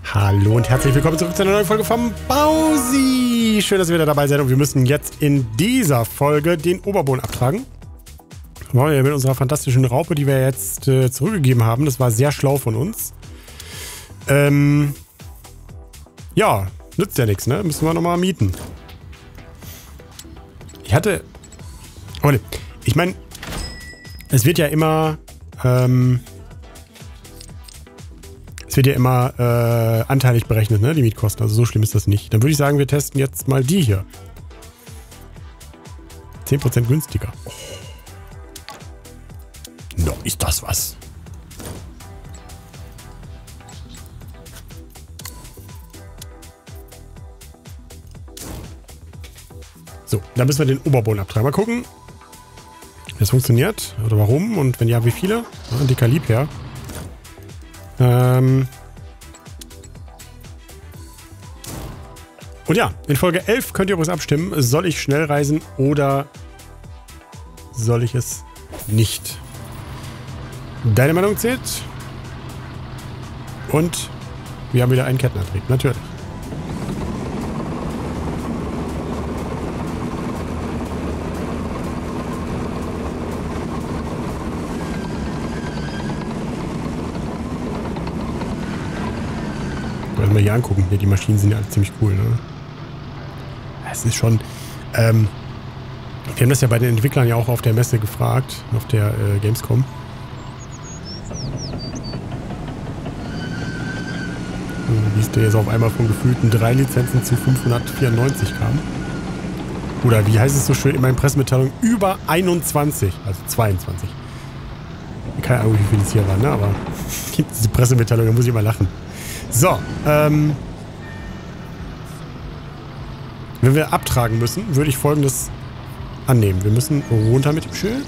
Hallo und herzlich willkommen zurück zu einer neuen Folge vom Bausi. Schön, dass ihr wieder dabei seid und wir müssen jetzt in dieser Folge den Oberboden abtragen. Wollen wir mit unserer fantastischen Raupe, die wir jetzt zurückgegeben haben. Das war sehr schlau von uns. Ja, nützt ja nichts, ne? Müssen wir nochmal mieten. Ich meine, es wird ja immer anteilig berechnet, ne, die Mietkosten. Also so schlimm ist das nicht. Dann würde ich sagen, wir testen jetzt mal die hier. 10% günstiger. Oh. No, ist das was? So, dann müssen wir den Oberboden abtragen. Mal gucken, wie das funktioniert oder warum und wenn ja, wie viele. Ja, dicker Lieb her. Und ja, in Folge 11 könnt ihr übrigens abstimmen, soll ich schnell reisen oder soll ich es nicht? Deine Meinung zählt. Und wir haben wieder einen Kettenantrieb, natürlich. Mal hier angucken. Hier, die Maschinen sind ja alle ziemlich cool, ne? Es ist schon, wir haben das ja bei den Entwicklern ja auch auf der Messe gefragt, auf der Gamescom. Wie es da jetzt auf einmal von gefühlten 3 Lizenzen zu 594 kam. Oder wie heißt es so schön in meinen Pressemitteilungen? Über 21, also 22. Keine Ahnung, wie viel es hier war, ne? Aber diese Pressemitteilung, da muss ich immer lachen. So, wenn wir abtragen müssen, würde ich Folgendes annehmen. Wir müssen runter mit dem Schild.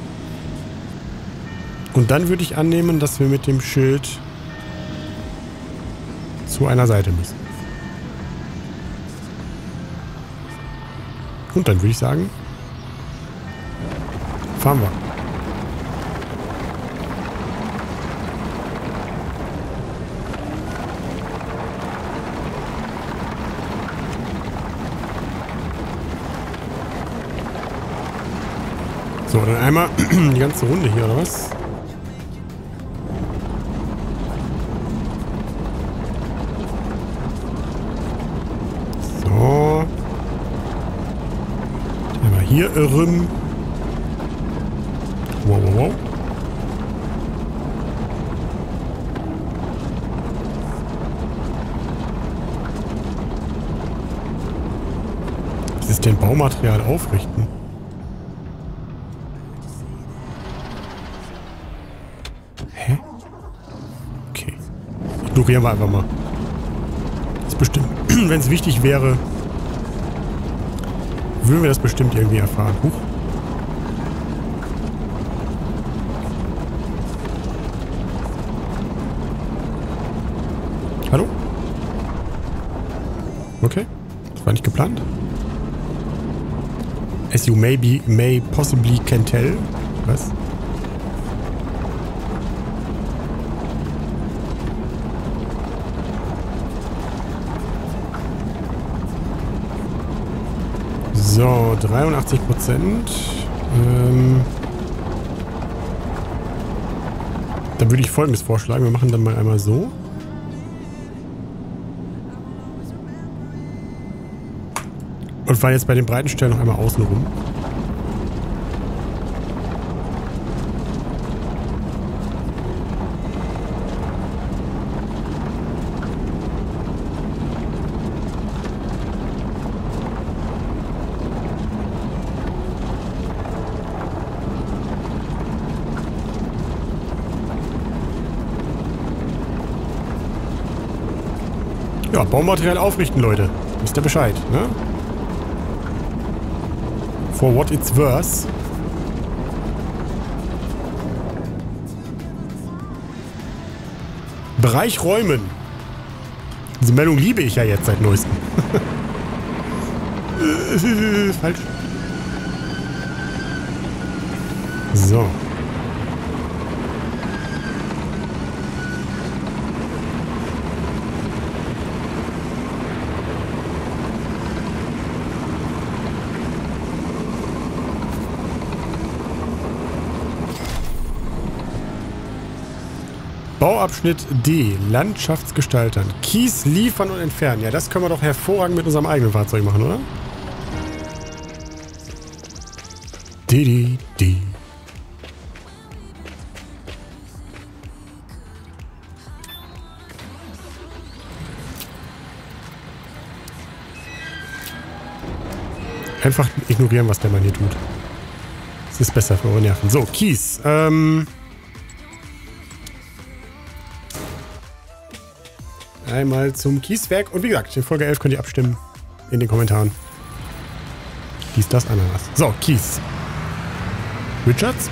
Und dann würde ich annehmen, dass wir mit dem Schild zu einer Seite müssen. Und dann würde ich sagen, fahren wir. So, dann einmal die ganze Runde hier, oder was? So. Einmal hier rum. Wow, wow, wow. Was ist denn Baumaterial aufrichten? Ignorieren wir einfach mal. Das ist bestimmt, wenn es wichtig wäre, würden wir das bestimmt irgendwie erfahren. Huch. Hallo? Okay. Das war nicht geplant. As you may possibly can tell. Was? So, 83%. Dann würde ich Folgendes vorschlagen. Wir machen dann mal einmal so. Und fahren jetzt bei den breiten Stellen noch einmal außen rum. Ja, Baumaterial aufrichten, Leute. Wisst ihr Bescheid, ne? For what it's worth. Bereich räumen. Diese Meldung liebe ich ja jetzt seit neuestem. Falsch. So. Bauabschnitt D. Landschaftsgestaltern. Kies liefern und entfernen. Ja, das können wir doch hervorragend mit unserem eigenen Fahrzeug machen, oder? D. Einfach ignorieren, was der Mann hier tut. Das ist besser für eure Nerven. So, Kies. Einmal zum Kieswerk. Und wie gesagt, in Folge 11 könnt ihr abstimmen. In den Kommentaren. Dies, das, Ananas. So, Kies. Richards?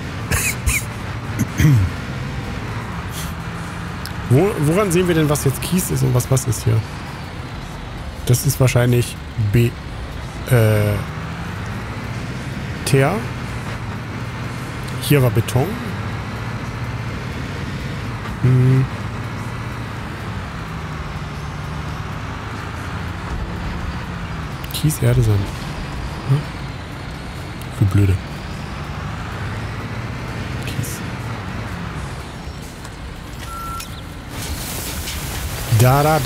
Woran sehen wir denn, was jetzt Kies ist und was ist hier? Das ist wahrscheinlich Teer. Hier war Beton. Kies, Erde, Sand. Für blöde. Kies. Da.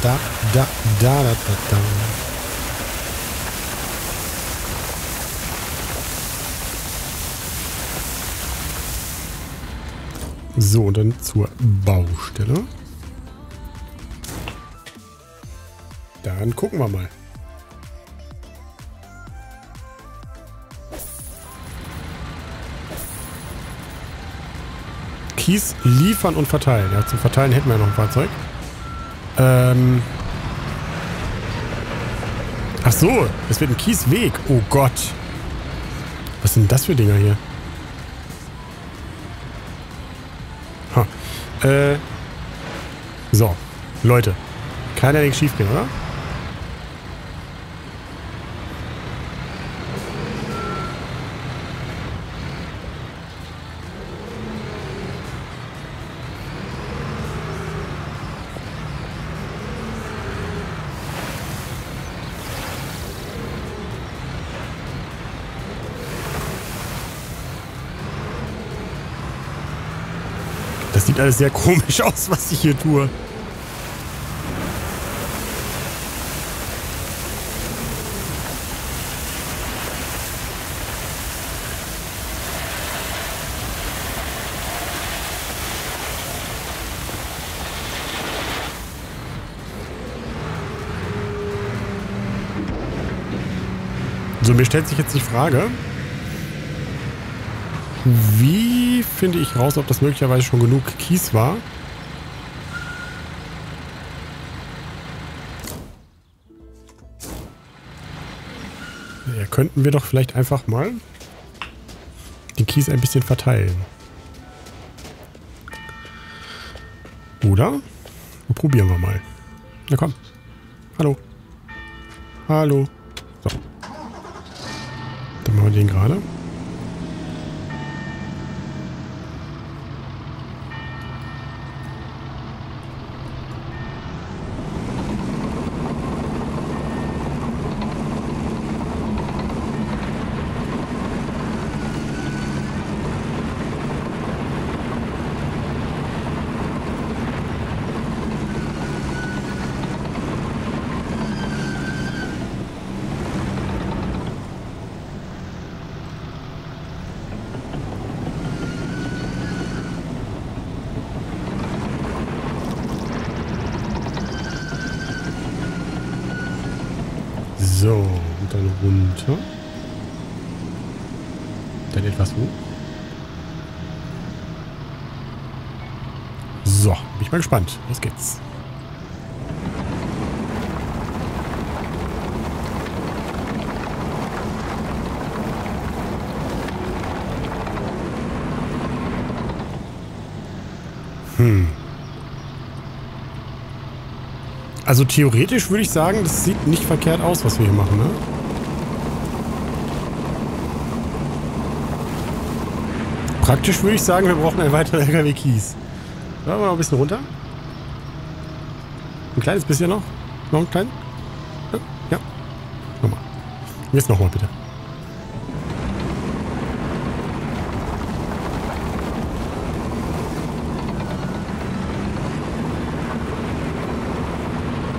So, und dann zur Baustelle. Dann gucken wir mal. Kies liefern und verteilen. Ja, zum Verteilen hätten wir ja noch ein Fahrzeug. Ach so, es wird ein Kiesweg. Oh Gott. Was sind das für Dinger hier? So, Leute. Kann ja nichts schief gehen, oder? Das sieht alles sehr komisch aus, was ich hier tue. So, mir stellt sich jetzt die Frage, wie finde ich raus, ob das möglicherweise schon genug Kies war? Ja, könnten wir doch vielleicht einfach mal den Kies ein bisschen verteilen. Oder? Probieren wir mal. Na komm. Hallo. Hallo. So. Dann machen wir den gerade. So, und dann runter. Dann etwas hoch. So, bin ich mal gespannt. Los geht's. Also theoretisch würde ich sagen, das sieht nicht verkehrt aus, was wir hier machen, ne? Praktisch würde ich sagen, wir brauchen einen weiteren LKW Kies. Wollen wir noch ein bisschen runter? Ein kleines bisschen noch? Noch ein kleines? Ja. Nochmal. Jetzt nochmal bitte.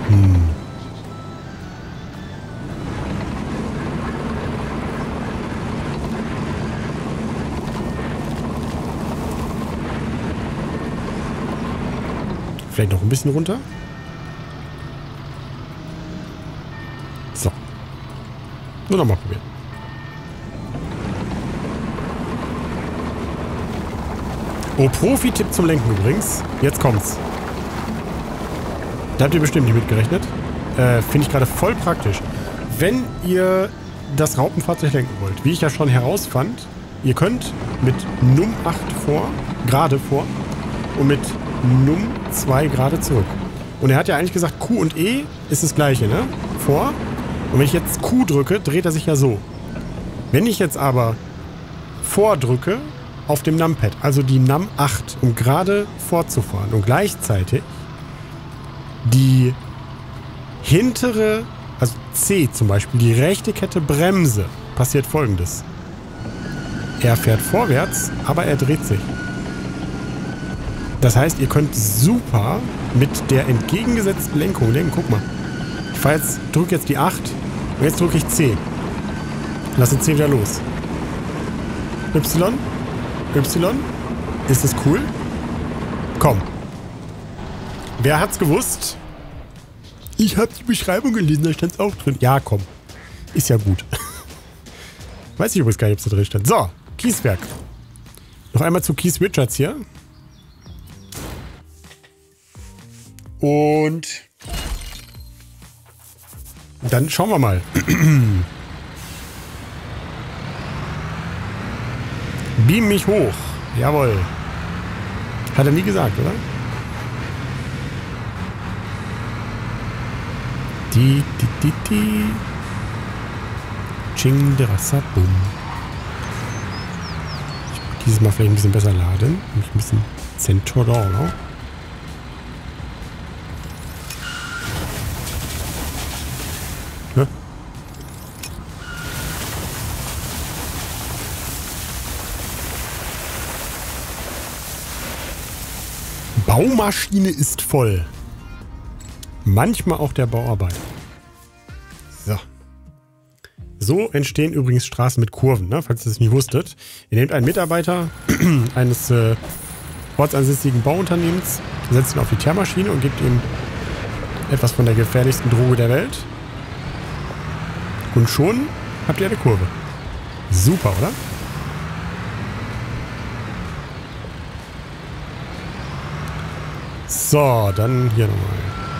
Vielleicht noch ein bisschen runter. So. Nur noch mal probieren. Oh, Profi-Tipp zum Lenken übrigens. Jetzt kommt's. Da habt ihr bestimmt nicht mitgerechnet. Finde ich gerade voll praktisch. Wenn ihr das Raupenfahrzeug lenken wollt, wie ich ja schon herausfand, ihr könnt mit Num 8 gerade vor und mit Num 2 gerade zurück. Und er hat ja eigentlich gesagt, Q und E ist das gleiche, ne? Vor. Und wenn ich jetzt Q drücke, dreht er sich ja so. Wenn ich jetzt aber vordrücke auf dem Numpad, also die Num 8, um gerade fortzufahren und gleichzeitig die hintere, also C zum Beispiel, die rechte Kette Bremse, passiert Folgendes. Er fährt vorwärts, aber er dreht sich. Das heißt, ihr könnt super mit der entgegengesetzten Lenkung lenken. Guck mal. Ich drücke jetzt die 8 und jetzt drücke ich C. Lasse C wieder los. Y. Y. Ist das cool? Komm. Wer hat's gewusst? Ich habe die Beschreibung gelesen, da stand's auch drin. Ja, komm. Ist ja gut. Weiß ich übrigens gar nicht, ob es da drin stand. So, Kieswerk. Noch einmal zu Keith Richards hier. Und dann schauen wir mal. Beam mich hoch. Jawohl. Hat er nie gesagt, oder? Die. Chingderasabum. Ich muss dieses Mal vielleicht ein bisschen besser laden. Nämlich ein bisschen Centorolo. Ne? Baumaschine ist voll. Manchmal auch der Bauarbeit. So. So entstehen übrigens Straßen mit Kurven, ne? Falls ihr das nicht wusstet. Ihr nehmt einen Mitarbeiter eines ortsansässigen Bauunternehmens, setzt ihn auf die Teermaschine und gebt ihm etwas von der gefährlichsten Droge der Welt. Und schon habt ihr eine Kurve. Super, oder? So, dann hier nochmal.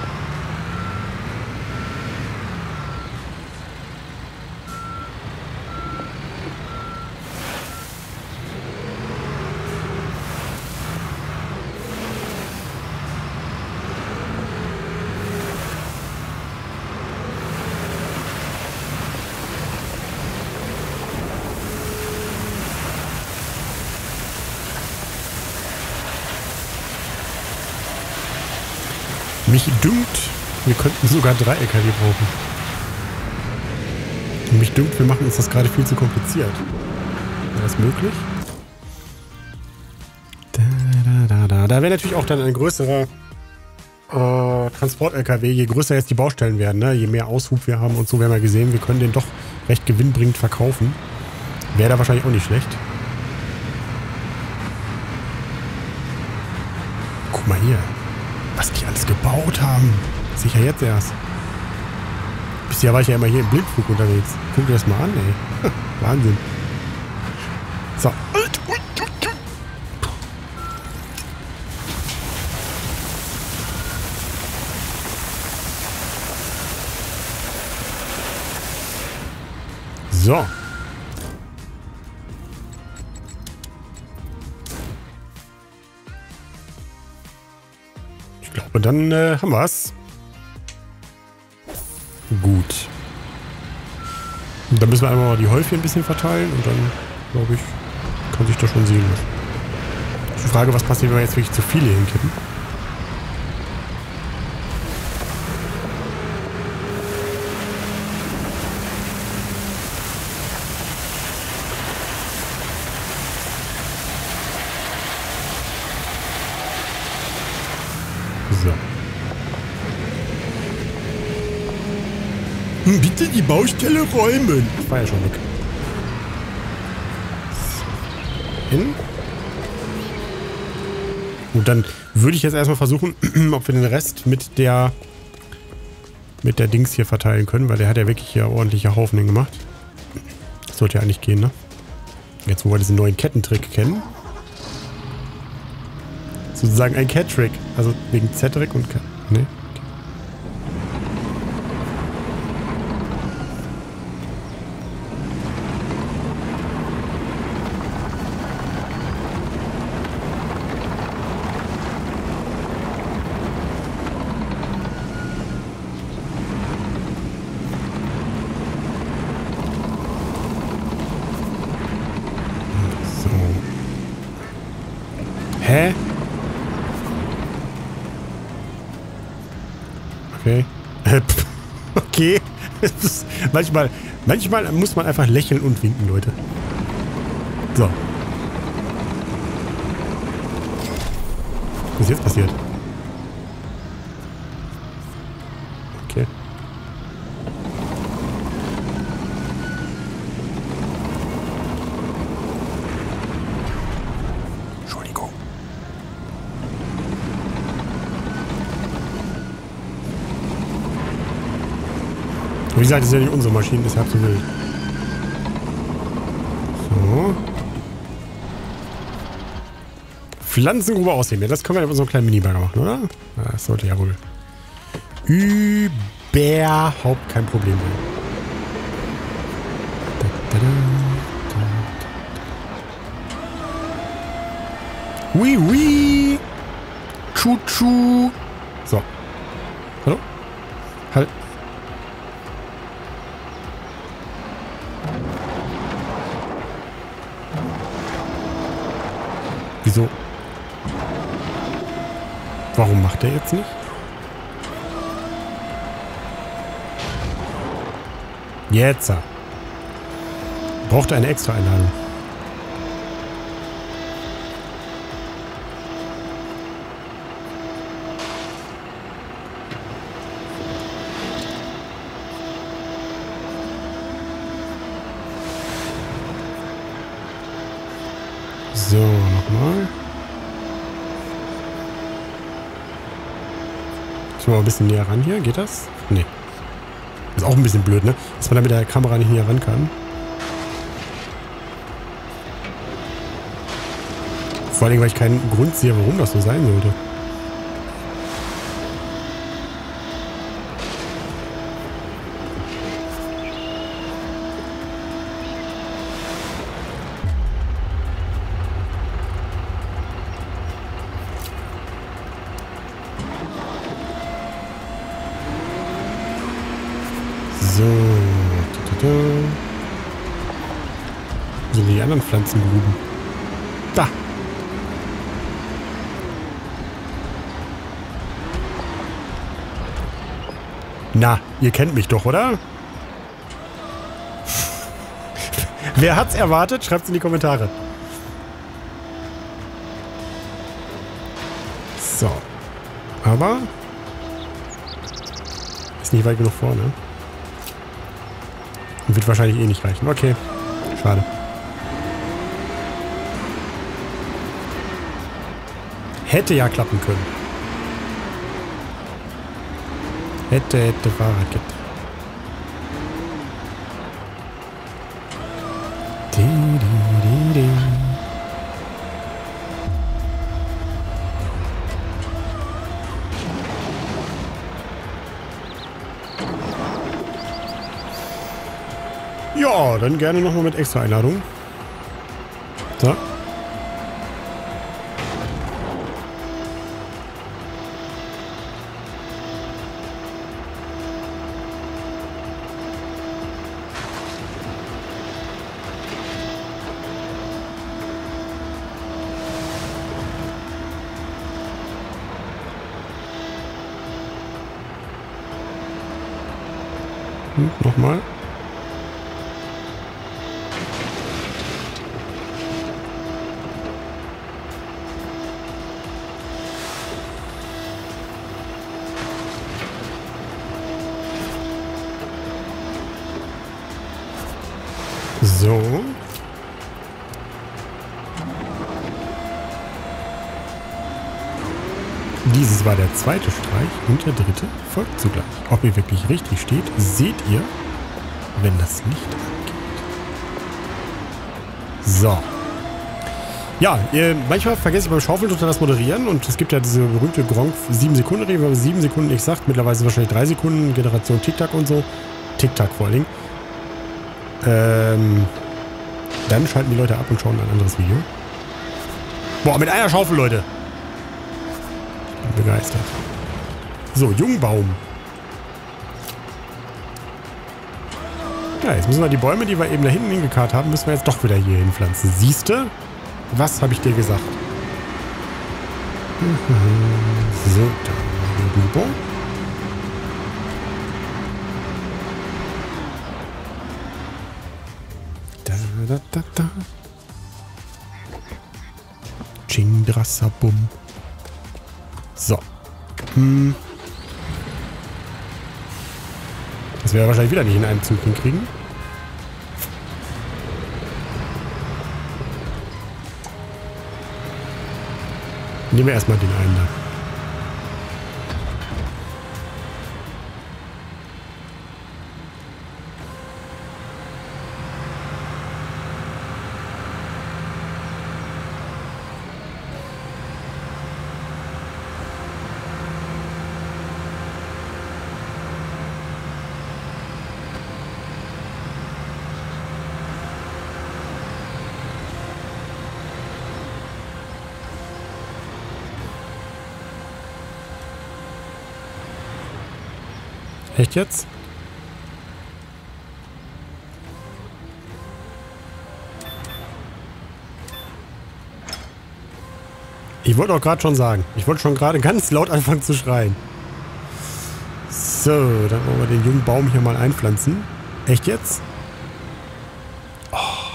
Mich dünkt, wir könnten sogar 3 LKW brauchen. Und mich dünkt, wir machen uns das gerade viel zu kompliziert. Wäre das möglich? Da wäre natürlich auch dann ein größerer Transport-LKW, je größer jetzt die Baustellen werden, ne? Je mehr Aushub wir haben und so, wir haben ja gesehen, wir können den doch recht gewinnbringend verkaufen. Wäre da wahrscheinlich auch nicht schlecht. Guck mal hier. Was die alles gebaut haben. Sicher jetzt erst. Bisher war ich ja immer hier im Blindflug unterwegs. Guck dir das mal an, ey. Wahnsinn. So. So. Und dann haben wir es. Gut. Und dann müssen wir einmal mal die Häufchen ein bisschen verteilen und dann, glaube ich, kann sich das schon sehen lassen. Die Frage, was passiert, wenn wir jetzt wirklich zu viele hinkippen? So. Bitte die Baustelle räumen. Das war ja schon weg. Hin. Und dann würde ich jetzt erstmal versuchen, ob wir den Rest mit der Dings hier verteilen können, weil der hat ja wirklich hier ordentliche Haufen hingemacht. Das sollte ja eigentlich gehen, ne? Jetzt, wo wir diesen neuen Kettentrick kennen. Sozusagen ein Cat-Trick. Also wegen Z-Trick und Cat. Ne? Hä? Okay. Okay. Manchmal muss man einfach lächeln und winken, Leute. So. Was ist jetzt passiert? Okay. Entschuldigung. Wie gesagt, das ist ja nicht unsere Maschine, das ist halb so wild. So. Pflanzengrube ausheben. Ja, das können wir mit so einem kleinen Minibagger machen, oder? Ja, das sollte ja wohl überhaupt kein Problem sein. Hui, hui. Tschu. So. Hallo? Halt. Wieso? Warum macht er jetzt nicht? Jetzt. Braucht er eine extra Einladung. So, nochmal. Ich mal ein bisschen näher ran hier. Geht das? Nee. Ist auch ein bisschen blöd, ne? Dass man da mit der Kamera nicht näher ran kann. Vor allem, weil ich keinen Grund sehe, warum das so sein sollte. So. Wo sind die anderen Pflanzengruben? Da. Na, ihr kennt mich doch, oder? Wer hat's erwartet? Schreibt's in die Kommentare. So. Aber ist nicht weit genug vorne. Und wird wahrscheinlich eh nicht reichen. Okay. Schade. Hätte ja klappen können. Hätte Fahrradkette. Ja, dann gerne nochmal mit extra Einladung. So. Nochmal. So. Dieses war der zweite Streich und der dritte folgt zugleich. Ob ihr wirklich richtig steht, seht ihr, wenn das Licht angeht. So. Ja, manchmal vergesse ich beim Schaufeln total das Moderieren und es gibt ja diese berühmte Gronk 7-Sekunden-Regel, wenn man 7 Sekunden nicht sagt, mittlerweile sind wahrscheinlich 3 Sekunden, Generation TikTok und so. TikTok vor allen Dingen. Dann schalten die Leute ab und schauen ein anderes Video. Boah, mit einer Schaufel, Leute. Ich bin begeistert. So, Jungbaum. Ja, jetzt müssen wir die Bäume, die wir eben da hinten hingekarrt haben, müssen wir jetzt doch wieder hier hinpflanzen. Siehste? Was habe ich dir gesagt? So, da rüber. Da. Chingdrassabum. So. Das werden wir wahrscheinlich wieder nicht in einem Zug hinkriegen. Nehmen wir erstmal den einen da. Echt jetzt? Ich wollte auch gerade schon sagen. Ich wollte schon gerade ganz laut anfangen zu schreien. So, dann wollen wir den jungen Baum hier mal einpflanzen. Echt jetzt? Oh.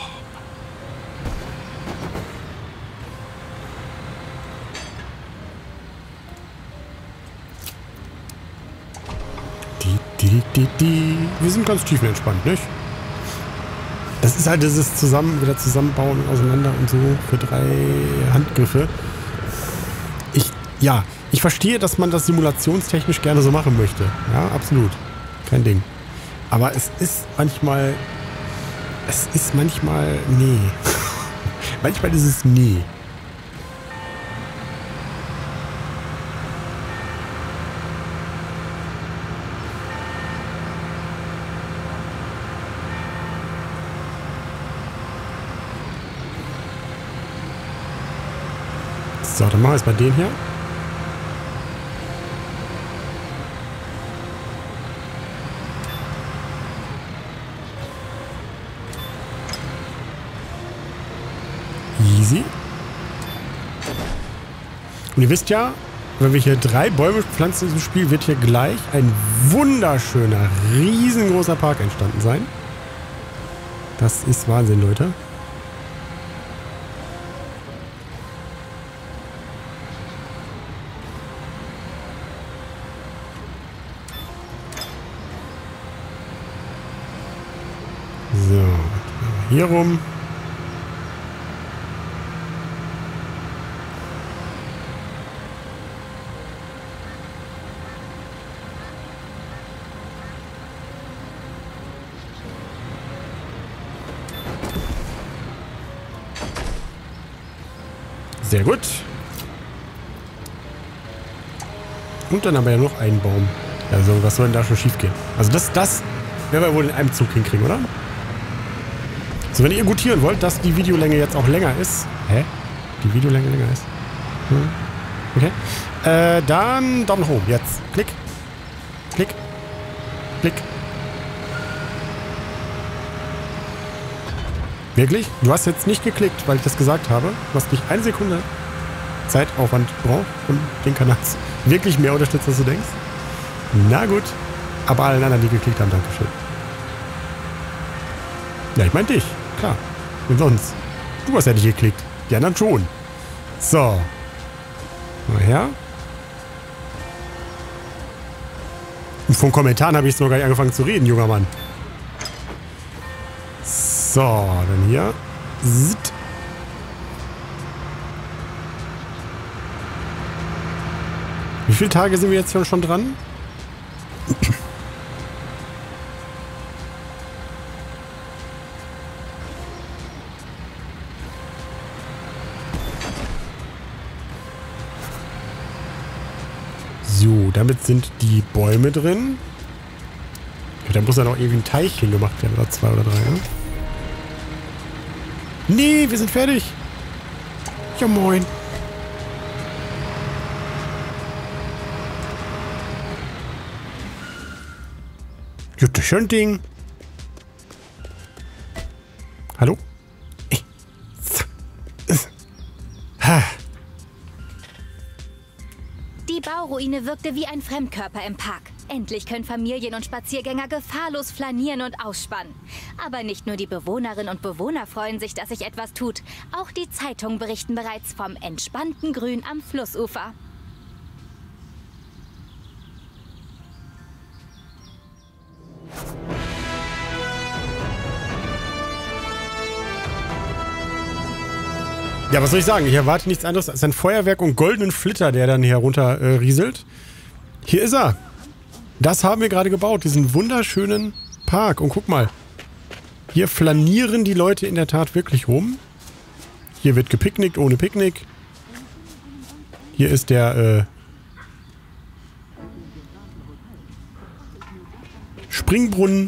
Wir sind ganz tiefenentspannt, nicht? Das ist halt dieses wieder zusammenbauen, auseinander und so für 3 Handgriffe. Ich verstehe, dass man das simulationstechnisch gerne so machen möchte. Ja, absolut. Kein Ding. Aber es ist manchmal... Nee. Manchmal ist es nee. So, dann machen wir jetzt mal den hier. Easy. Und ihr wisst ja, wenn wir hier 3 Bäume pflanzen in diesem Spiel, wird hier gleich ein wunderschöner, riesengroßer Park entstanden sein. Das ist Wahnsinn, Leute. So, hier rum. Sehr gut. Und dann haben wir ja noch einen Baum. Also was soll denn da schon schief gehen? Also das werden wir wohl in einem Zug hinkriegen, oder? So, wenn ihr gutieren wollt, dass die Videolänge jetzt auch länger ist. Hä? Die Videolänge länger ist? Okay. Dann Daumen nach oben. Jetzt. Klick. Klick. Klick. Wirklich? Du hast jetzt nicht geklickt, weil ich das gesagt habe. Du hast nicht 1 Sekunde Zeitaufwand braucht, um den Kanal wirklich mehr unterstützt, als du denkst. Na gut. Aber allen anderen, die geklickt haben, Dankeschön. Ja, ich meine dich. Klar. Und sonst? Du hast ja nicht geklickt. Die anderen schon. So. Mal her. Und von Kommentaren habe ich jetzt noch gar nicht angefangen zu reden, junger Mann. So, dann hier. Zitt. Wie viele Tage sind wir jetzt schon dran? So, damit sind die Bäume drin. Da muss dann auch irgendwie ein Teich hingemacht werden, oder 2 oder 3, ne? Nee, wir sind fertig. Ja, moin. Ja, das ist schon ein Ding. Hallo? Die Bauruine wirkte wie ein Fremdkörper im Park. Endlich können Familien und Spaziergänger gefahrlos flanieren und ausspannen. Aber nicht nur die Bewohnerinnen und Bewohner freuen sich, dass sich etwas tut. Auch die Zeitungen berichten bereits vom entspannten Grün am Flussufer. Ja, was soll ich sagen? Ich erwarte nichts anderes als ein Feuerwerk und goldenen Flitter, der dann herunter rieselt. Hier ist er. Das haben wir gerade gebaut, diesen wunderschönen Park. Und guck mal, hier flanieren die Leute in der Tat wirklich rum. Hier wird gepicknickt ohne Picknick. Hier ist der Springbrunnen.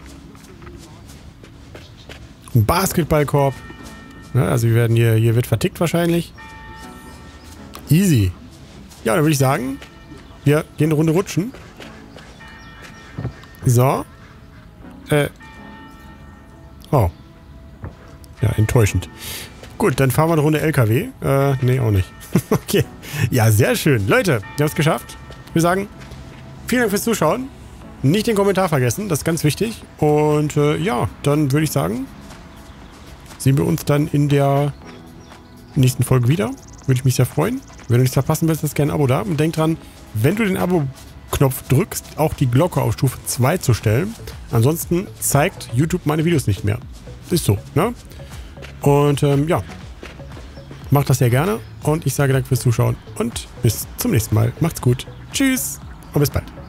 Ein Basketballkorb. Ja, also hier wird vertickt wahrscheinlich. Easy. Ja, dann würde ich sagen, wir gehen eine Runde rutschen. So. Oh. Ja, enttäuschend. Gut, dann fahren wir eine Runde LKW. Nee, auch nicht. Okay. Ja, sehr schön. Leute, wir haben es geschafft. Ich würde sagen, vielen Dank fürs Zuschauen. Nicht den Kommentar vergessen, das ist ganz wichtig. Und ja, dann würde ich sagen, sehen wir uns dann in der nächsten Folge wieder. Würde ich mich sehr freuen. Wenn du nichts verpassen willst, lass gerne ein Abo da. Und denk dran, wenn du den Abo-Knopf drückst, auch die Glocke auf Stufe 2 zu stellen. Ansonsten zeigt YouTube meine Videos nicht mehr. Ist so, ne? Und ja, macht das sehr gerne. Und ich sage danke fürs Zuschauen. Und bis zum nächsten Mal. Macht's gut. Tschüss und bis bald.